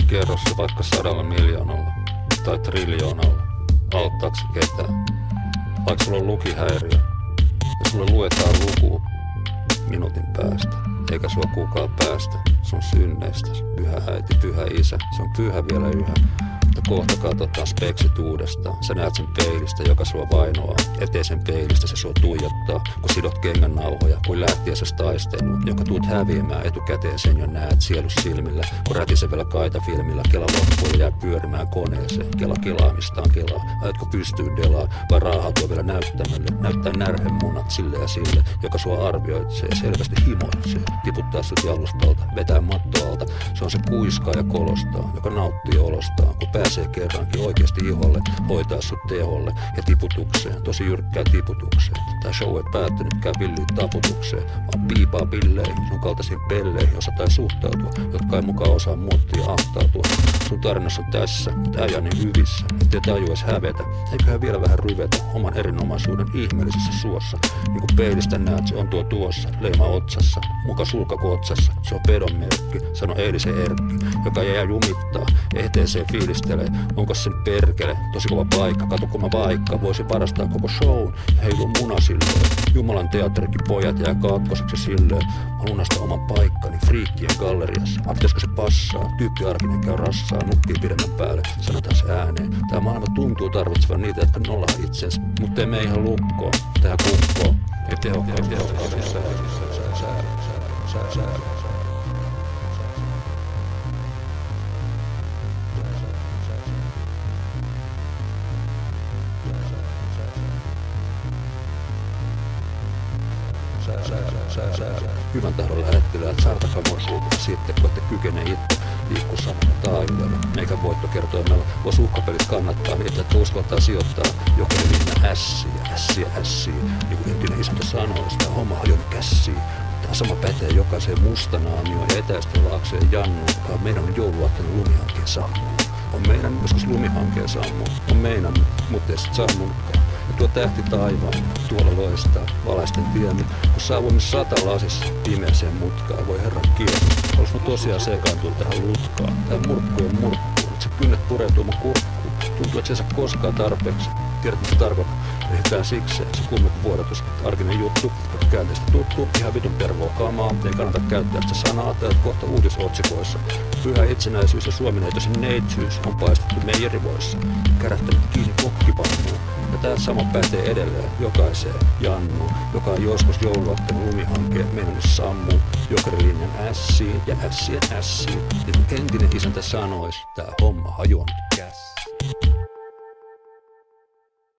Kerro se vaikka 100 miljoonalla tai triljoonalla. Auttaako se ketään? Vaikka sulla on lukihäiriö ja sulle luetaan luku minuutin päästä, eikä sua kukaan päästä sun synneistä. Pyhä äiti, pyhä isä, se on pyhä vielä yhä. Mutta kohta katsotaan speksit uudestaan. Sä näet sen peilistä, joka sua vainoaa. Eteisen peilistä se sua tuijottaa, kun sidot kengän nauhoja, kuin lähtiessäs taisteluun, jonka tuut häviämään etukäteen sen jo näet sielus silmillä. Kun rätisevällä kaitafilmillä kela loppuu ja jää pyörimään koneeseen. Kela kelaamistaan kelaa. Aiotko pystyyn delaa vai raahautua vielä näyttämölle? Näyttää närhemunat sille ja sille, joka sua arvioitsee ja selvästi himoitsee. Tiputtaa sut jalustalta, vetää matto alta. Se on se kuiskaa ja kolostaa, joka nauttii olostaan, kun pääsee kerrankin oikeasti iholle, hoitaa sut teholle ja tiputukseen, tosi jyrkkään tiputukseen. Tää show ei päättynytkään villiin taputukseen, vaan piipaa pilleihin, sun kaltaisiin pelleihin osataan suhtautua, jotka ei mukaan osaa muuttia ja ahtautua. Sun tarinassa on tässä, mutta äijä niin hyvissä, ettei taju edes hävetä, eiköhän vielä vähän ryvetä oman erinomaisuuden ihmeellisessä suossa. Niin kuin peilistä näet, se on tuossa, leima otsassa, muka sulkako otsassa. Se on pedon merkki, sano eilisen Erkki, joka jää jumittaa, ehteeseen fiilistelee. Onko sen perkele, tosi kova paikka, katuko mä vaikka, voisin varastaa koko shown ja heilun muna silleen. Jumalan teatterikin pojat jää kaakkoseksi silleen. Mä lunastan oman paikkani friikkien galleriassa. Artesko se passaa, tyyppi arkinen käy rassaa, nukkii pidemmän päälle, sanotaan se ääneen. Tää maailma tuntuu tarvitsevan niitä, jotka nollaa itsensä, mutta ei me ihan lukkoon, tähän kukkoon. Ei tehokkaasti. Hyvän tahdon lähettiläät, saartakaa mua sitten, kun ette kykene itse liikkuu samalla taajuudella. Meikä voittokertoimella vois uhkapelit kannattaa niitä, että uskaltaa sijoittaa Jokerilinna ässiä. Niin kuin entinen isäntä sanoo, sitä homma hajonnut kässiin. Tää sama pätee jokaiseen mustanaamioon ja etäistölaakseen jannuun. Meidän on jouluaattona lumihankkeen sammuun. On meidän joskus lumihankkeen sammuun. On meidän, mutta ei sit sammunutkaan. Ja tuo tähti taivaan, tuolla loistaa, valaisten tiemme. Kun saavuimme 100 lasissa pimeäseen mutkaan, voi herran kieli. Olis mä tosiaan sekaantua tähän lutkaan. Tää murkku on murkku, et se kynnet pureutuu mun kurkkuun. Tuntuu et se ei saa koskaan tarpeeksi. Tiedät mitä tarkoittaa? Ehditään sikseen, se kummekuvuodatus, arkinen juttu, joka käänteistä tuttu, ihan vitun pervoa kamaa, ei kannata käyttää sitä sanaa, täältä kohta uutisotsikoissa. Pyhä itsenäisyys ja suomineitosen neitsyys on paistettu meijerivoissa, kärähtänyt kiinni kokkipannuun. Ja tää sama pätee edelleen jokaiseen jannuun, joka on joskus jouluaatteen lumihankkeen meinannut sammuu, Jokerilinjan ässiin ja ässien ässiin. Niin kuin entinen isäntä sanois, tää homma hajonnut käsiin.